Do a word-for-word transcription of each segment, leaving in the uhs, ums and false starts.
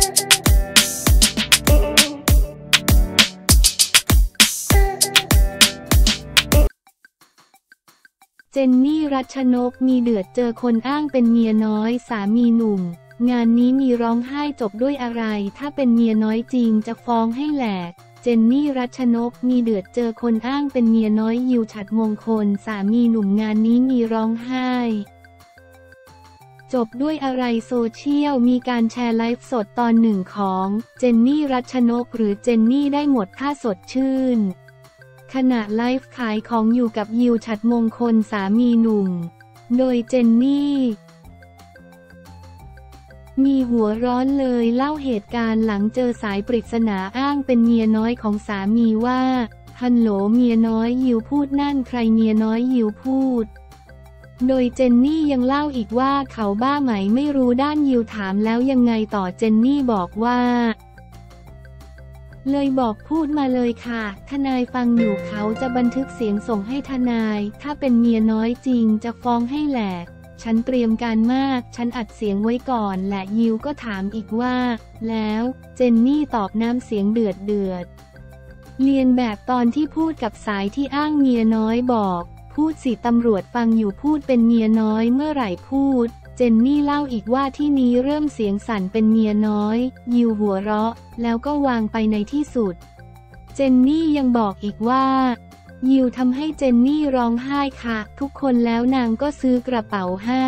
เจนนี่รัชนกมีเดือดเจอคนอ้างเป็นเมียน้อยสามีหนุ่มงานนี้มีร้องไห้จบด้วยอะไรถ้าเป็นเมียน้อยจริงจะฟ้องให้แหลกเจนนี่รัชนกมีเดือดเจอคนอ้างเป็นเมียน้อยยิวฉัตรมงคลสามีหนุ่มงานนี้มีร้องไห้จบด้วยอะไรโซเชียลมีการแชร์ไลฟ์สดตอนหนึ่งของเจนนี่รัชนกหรือเจนนี่ได้หมดถ้าสดชื่นขณะไลฟ์ขายของอยู่กับยิวฉัตรมงคลสามีหนุ่มโดยเจนนี่มีหัวร้อนเลยเล่าเหตุการณ์หลังเจอสายปริศนาอ้างเป็นเมียน้อยของสามีว่าฮัลโหลเมียน้อยยิวพูดนั่นใครเมียน้อยยิวพูดโดยเจนนี่ยังเล่าอีกว่าเขาบ้าไหมไม่รู้ด้านยิวถามแล้วยังไงต่อเจนนี่บอกว่าเลยบอกพูดมาเลยค่ะทนายฟังอยู่เขาจะบันทึกเสียงส่งให้ทนายถ้าเป็นเมียน้อยจริงจะฟ้องให้แหลกฉันเตรียมการมากฉันอัดเสียงไว้ก่อนและยิวก็ถามอีกว่าแล้วเจนนี่ตอบน้ำเสียงเดือดเดือดเลียนแบบตอนที่พูดกับสายที่อ้างเมียน้อยบอกพูดสิตำรวจฟังอยู่พูดเป็นเมียน้อยเมื่อไหร่พูดเจนนี่เล่าอีกว่าที่นี้เริ่มเสียงสั่นเป็นเมียน้อยยิวหัวเราะแล้วก็วางไปในที่สุดเจนนี่ยังบอกอีกว่ายิวทำให้เจนนี่ร้องไห้ค่ะทุกคนแล้วนางก็ซื้อกระเป๋าให้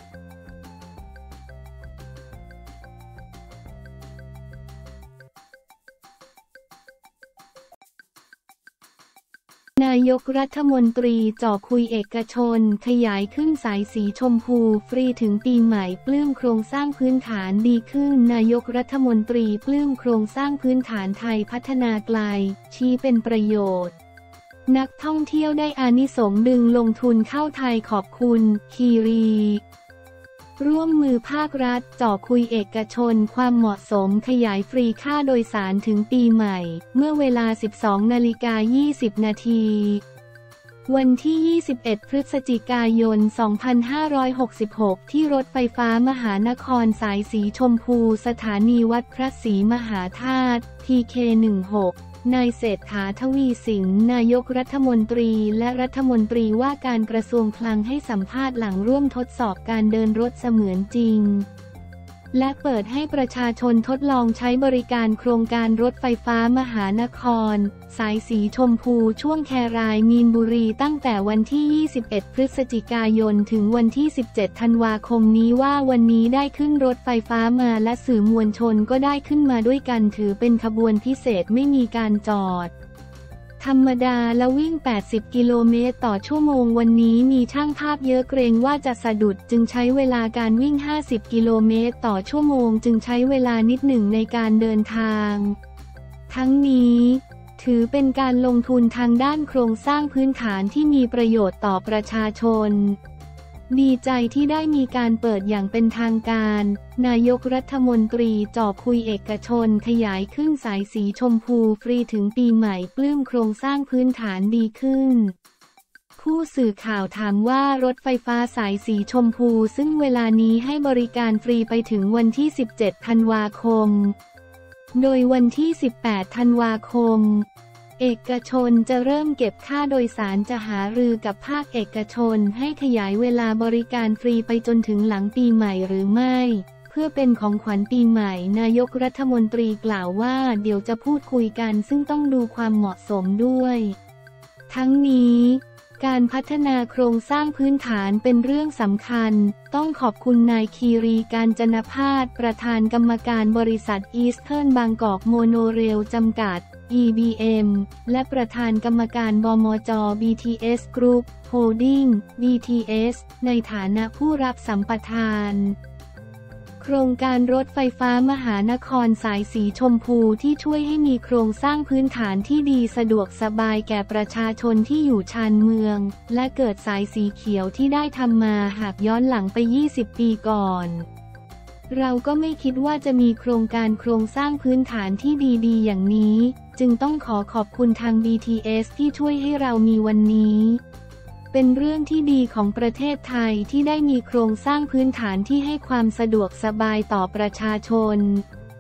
นายกรัฐมนตรีจ่อคุยเอกชนขยายขึ้นสายสีชมพูฟรีถึงปีใหม่ปลื้มโครงสร้างพื้นฐานดีขึ้นนายกรัฐมนตรีปลื้มโครงสร้างพื้นฐานไทยพัฒนาไกลชี้เป็นประโยชน์นักท่องเที่ยวได้อานิสงส์ดึงลงทุนเข้าไทยขอบคุณคีรีร่วมมือภาครัฐจ่อคุยเอกชนความเหมาะสมขยายฟรีค่าโดยสารถึงปีใหม่เมื่อเวลา สิบสองนาฬิกายี่สิบนาทีวันที่ ยี่สิบเอ็ด พฤศจิกายน สองพันห้าร้อยหกสิบหก ที่รถไฟฟ้ามหานครสายสีชมพูสถานีวัดพระศรีมหาธาตุ ที เค สิบหกนายเศรษฐาทวีสินนายกรัฐมนตรีและรัฐมนตรีว่าการกระทรวงคลังให้สัมภาษณ์หลังร่วมทดสอบการเดินรถเสมือนจริงและเปิดให้ประชาชนทดลองใช้บริการโครงการรถไฟฟ้ามหานครสายสีชมพูช่วงแครายมีนบุรีตั้งแต่วันที่ ยี่สิบเอ็ด พฤศจิกายนถึงวันที่ สิบเจ็ด ธันวาคมนี้ว่าวันนี้ได้ขึ้นรถไฟฟ้ามาและสื่อมวลชนก็ได้ขึ้นมาด้วยกันถือเป็นขบวนพิเศษไม่มีการจอดธรรมดาและวิ่งแปดสิบกิโลเมตรต่อชั่วโมงวันนี้มีช่างภาพเยอะเกรงว่าจะสะดุดจึงใช้เวลาการวิ่งห้าสิบกิโลเมตรต่อชั่วโมงจึงใช้เวลานิดหนึ่งในการเดินทางทั้งนี้ถือเป็นการลงทุนทางด้านโครงสร้างพื้นฐานที่มีประโยชน์ต่อประชาชนดีใจที่ได้มีการเปิดอย่างเป็นทางการนายกรัฐมนตรีจ่อคุยเอกชนขยายขึ้นสายสีชมพูฟรีถึงปีใหม่ปลื้มโครงสร้างพื้นฐานดีขึ้นผู้สื่อข่าวถามว่ารถไฟฟ้าสายสีชมพูซึ่งเวลานี้ให้บริการฟรีไปถึงวันที่ สิบเจ็ด ธันวาคมโดยวันที่ สิบแปด ธันวาคมเอกชนจะเริ่มเก็บค่าโดยสารจะหารือกับภาคเอกชนให้ขยายเวลาบริการฟรีไปจนถึงหลังปีใหม่หรือไม่เพื่อเป็นของขวัญปีใหม่นายกรัฐมนตรีกล่าวว่าเดี๋ยวจะพูดคุยกันซึ่งต้องดูความเหมาะสมด้วยทั้งนี้การพัฒนาโครงสร้างพื้นฐานเป็นเรื่องสำคัญต้องขอบคุณนายคีรีกาญจนพาสประธานกรรมการบริษัทอีสเทิร์นบางกอกโมโนเรลจำกัด อี บี เอ็ม และประธานกรรมการบมจ บี ที เอส Group Holding บี ที เอส ในฐานะผู้รับสัมปทานโครงการรถไฟฟ้ามหานครสายสีชมพูที่ช่วยให้มีโครงสร้างพื้นฐานที่ดีสะดวกสบายแก่ประชาชนที่อยู่ชานเมืองและเกิดสายสีเขียวที่ได้ทำมาหากย้อนหลังไปยี่สิบปีก่อนเราก็ไม่คิดว่าจะมีโครงการโครงสร้างพื้นฐานที่ดีๆอย่างนี้จึงต้องขอขอบคุณทาง บี ที เอส ที่ช่วยให้เรามีวันนี้เป็นเรื่องที่ดีของประเทศไทยที่ได้มีโครงสร้างพื้นฐานที่ให้ความสะดวกสบายต่อประชาชน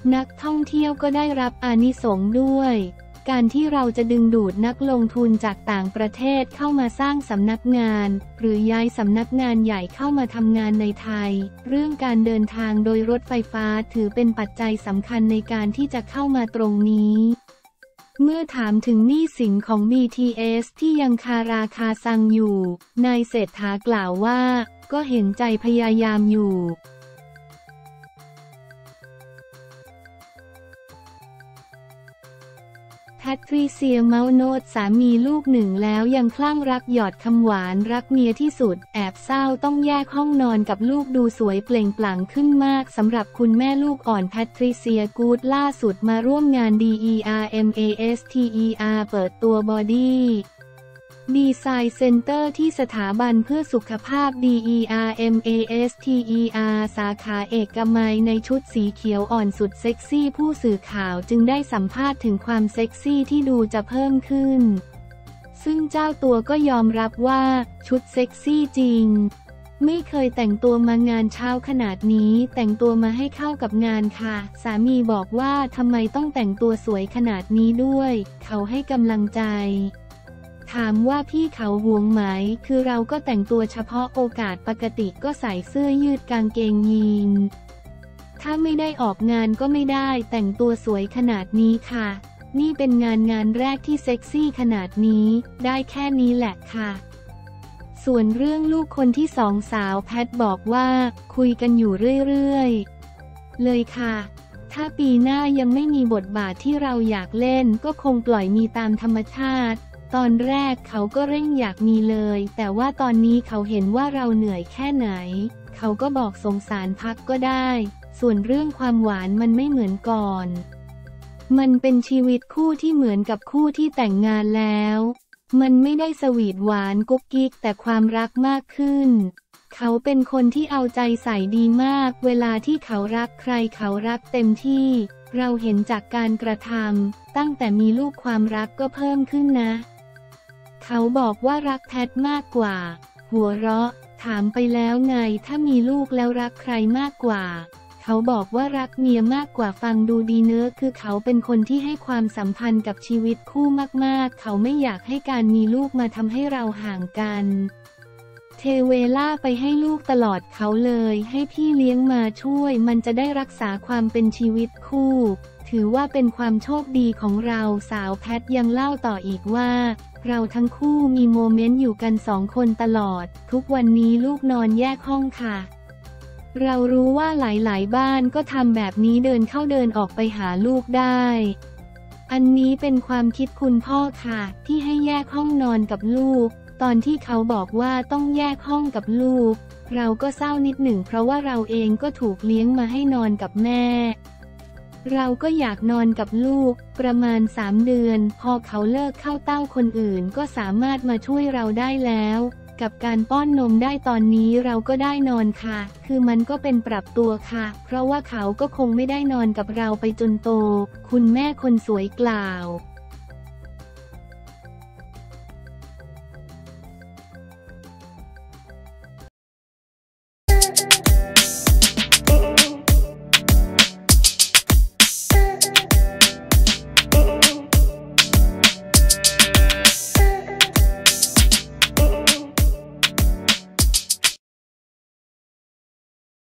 นักท่องเที่ยวก็ได้รับอานิสงส์ด้วยการที่เราจะดึงดูดนักลงทุนจากต่างประเทศเข้ามาสร้างสำนักงานหรือย้ายสำนักงานใหญ่เข้ามาทำงานในไทยเรื่องการเดินทางโดยรถไฟฟ้าถือเป็นปัจจัยสำคัญในการที่จะเข้ามาตรงนี้เมื่อถามถึงหนี้สินของ บี ที เอส ที่ยังคาราคาซังอยู่นายเศรษฐากล่าวว่าก็เห็นใจพยายามอยู่แพทริเซียเมาโนดสามีลูกหนึ่งแล้วยังคลั่งรักหยอดคำหวานรักเมียที่สุดแอบเศร้าต้องแยกห้องนอนกับลูกดูสวยเปล่งปลั่งขึ้นมากสำหรับคุณแม่ลูกอ่อนแพทริเซียกูดล่าสุดมาร่วมงาน ดี อี อาร์ เอ็ม เอ เอส ที อี อาร์ เปิดตัวบอดี้ดีไซน์เซ็นเตอร์ที่สถาบันเพื่อสุขภาพ ดี อี อาร์ เอ็ม เอ เอส ที อี อาร์ สาขาเอกมัยในชุดสีเขียวอ่อนสุดเซ็กซี่ผู้สื่อข่าวจึงได้สัมภาษณ์ถึงความเซ็กซี่ที่ดูจะเพิ่มขึ้นซึ่งเจ้าตัวก็ยอมรับว่าชุดเซ็กซี่จริงไม่เคยแต่งตัวมางานเช้าขนาดนี้แต่งตัวมาให้เข้ากับงานค่ะสามีบอกว่าทำไมต้องแต่งตัวสวยขนาดนี้ด้วยเขาให้กำลังใจถามว่าพี่เขาห่วงไหมคือเราก็แต่งตัวเฉพาะโอกาสปกติก็ใส่เสื้อยืดกางเกงยีนถ้าไม่ได้ออกงานก็ไม่ได้แต่งตัวสวยขนาดนี้ค่ะนี่เป็นงานงานแรกที่เซ็กซี่ขนาดนี้ได้แค่นี้แหละค่ะส่วนเรื่องลูกคนที่สองสาวแพทบอกว่าคุยกันอยู่เรื่อยๆเลยค่ะถ้าปีหน้ายังไม่มีบทบาทที่เราอยากเล่นก็คงปล่อยมีตามธรรมชาติตอนแรกเขาก็เร่งอยากมีเลยแต่ว่าตอนนี้เขาเห็นว่าเราเหนื่อยแค่ไหนเขาก็บอกสงสารพักก็ได้ส่วนเรื่องความหวานมันไม่เหมือนก่อนมันเป็นชีวิตคู่ที่เหมือนกับคู่ที่แต่งงานแล้วมันไม่ได้สวีทหวานกุ๊กกิ๊กแต่ความรักมากขึ้นเขาเป็นคนที่เอาใจใส่ดีมากเวลาที่เขารักใครเขารักเต็มที่เราเห็นจากการกระทำตั้งแต่มีลูกความรักก็เพิ่มขึ้นนะเขาบอกว่ารักแพทมากกว่าหัวเราะถามไปแล้วไงถ้ามีลูกแล้วรักใครมากกว่าเขาบอกว่ารักเมียมากกว่าฟังดูดีเนื้อคือเขาเป็นคนที่ให้ความสัมพันธ์กับชีวิตคู่มากๆเขาไม่อยากให้การมีลูกมาทำให้เราห่างกันเทเวล่าไปให้ลูกตลอดเขาเลยให้พี่เลี้ยงมาช่วยมันจะได้รักษาความเป็นชีวิตคู่ถือว่าเป็นความโชคดีของเราสาวแพทยังเล่าต่ออีกว่าเราทั้งคู่มีโมเมนต์อยู่กันสองคนตลอดทุกวันนี้ลูกนอนแยกห้องค่ะเรารู้ว่าหลายๆบ้านก็ทำแบบนี้เดินเข้าเดินออกไปหาลูกได้อันนี้เป็นความคิดคุณพ่อค่ะที่ให้แยกห้องนอนกับลูกตอนที่เขาบอกว่าต้องแยกห้องกับลูกเราก็เศร้านิดหนึ่งเพราะว่าเราเองก็ถูกเลี้ยงมาให้นอนกับแม่เราก็อยากนอนกับลูกประมาณสามเดือนพอเขาเลิกเข้าเต้าคนอื่นก็สามารถมาช่วยเราได้แล้วกับการป้อนนมได้ตอนนี้เราก็ได้นอนค่ะคือมันก็เป็นปรับตัวค่ะเพราะว่าเขาก็คงไม่ได้นอนกับเราไปจนโตคุณแม่คนสวยกล่าว